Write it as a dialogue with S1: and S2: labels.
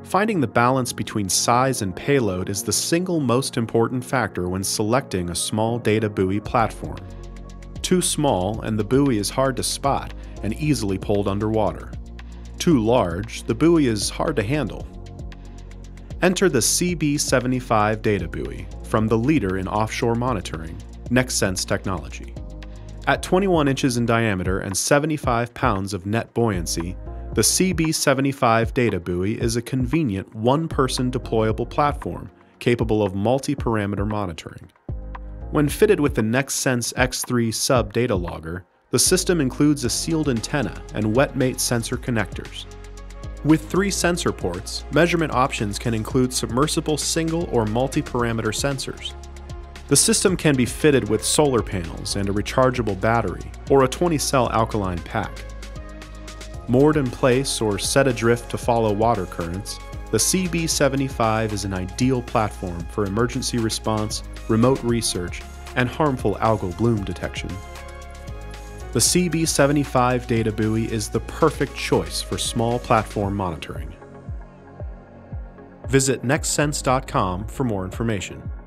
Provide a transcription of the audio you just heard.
S1: Finding the balance between size and payload is the single most important factor when selecting a small data buoy platform. Too small, and the buoy is hard to spot and easily pulled underwater. Too large, the buoy is hard to handle. Enter the CB-75 data buoy from the leader in offshore monitoring, NexSens Technology. At 21 inches in diameter and 75 pounds of net buoyancy, the CB-75 data buoy is a convenient one-person deployable platform capable of multi-parameter monitoring. When fitted with the NexSens X3 sub data logger, the system includes a sealed antenna and wetmate sensor connectors. With 3 sensor ports, measurement options can include submersible single or multi-parameter sensors. The system can be fitted with solar panels and a rechargeable battery, or a 20-cell alkaline pack. Moored in place or set adrift to follow water currents, the CB-75 is an ideal platform for emergency response, remote research, and harmful algal bloom detection. The CB-75 data buoy is the perfect choice for small platform monitoring. Visit nexsense.com for more information.